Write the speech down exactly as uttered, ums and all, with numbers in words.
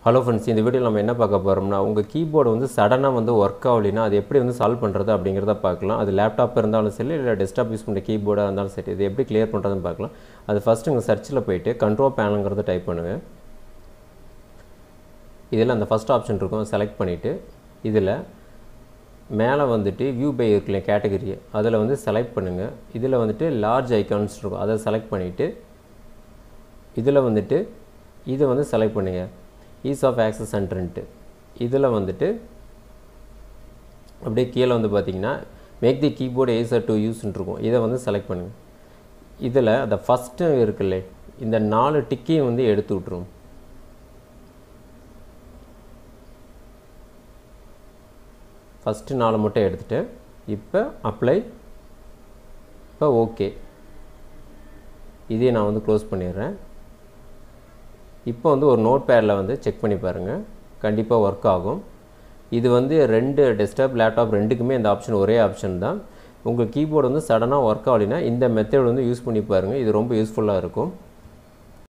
Hello friends, இந்த வீடியோவில் நம்ம என்ன பார்க்க போகிறோம்னா, உங்கள் கீபோர்டு வந்து சடனாக வந்து ஒர்க் ஆகலைன்னா அது எப்படி வந்து சால்வ் பண்ணுறது அப்படிங்கிறத பார்க்கலாம். அது லேப்டாப் இருந்தாலும் சரி, இல்லை டெஸ்க்டாப் யூஸ் பண்ணுற கீபோர்டாக இருந்தாலும் சரி, இது எப்படி கிளியர் பண்ணுறதுன்னு பார்க்கலாம். அது ஃபஸ்ட்டு உங்கள் சர்ச்சில் போய்ட்டு கண்ட்ரோல் பேனலுங்கிறத டைப் பண்ணுங்கள். இதில் அந்த ஃபஸ்ட் ஆப்ஷன் இருக்கும், செலக்ட் பண்ணிவிட்டு இதில் மேலே வந்துட்டு வியூ பை இருக்குல்ல கேட்டகரி, அதில் வந்து செலக்ட் பண்ணுங்கள். இதில் வந்துட்டு லார்ஜ் ஐக்கான்ஸ் இருக்கும், அதை செலக்ட் பண்ணிவிட்டு இதில் வந்துட்டு இதை வந்து செலக்ட் பண்ணுங்கள், ஈஸ் ஆஃப் ஆக்சஸ் சென்டர்ன்ட்டு. இதில் வந்துட்டு அப்படியே கீழே வந்து பார்த்தீங்கன்னா make the keyboard easier to யூஸ்ன்னு இருக்கும், இதை வந்து செலக்ட் பண்ணுங்கள். இதில் அந்த ஃபஸ்ட்டு இருக்குல்ல, இந்த நாலு டிக்கையும் வந்து எடுத்து விட்ருவோம். ஃபஸ்ட்டு நாலு மட்டும் எடுத்துகிட்டு இப்போ அப்ளை, இப்போ ஓகே, இதே நான் வந்து க்ளோஸ் பண்ணிடுறேன். இப்போ வந்து ஒரு நோட் பேடில் வந்து செக் பண்ணி பாருங்கள், கண்டிப்பாக ஒர்க் ஆகும். இது வந்து ரெண்டு டெஸ்க்டாப் லேப்டாப் ரெண்டுக்குமே இந்த ஆப்ஷன் ஒரே ஆப்ஷன் தான். உங்கள் கீபோர்டு வந்து சடனாக ஒர்க் ஆகலைன்னா இந்த மெத்தட் வந்து யூஸ் பண்ணி பாருங்கள், இது ரொம்ப யூஸ்ஃபுல்லாக இருக்கும்.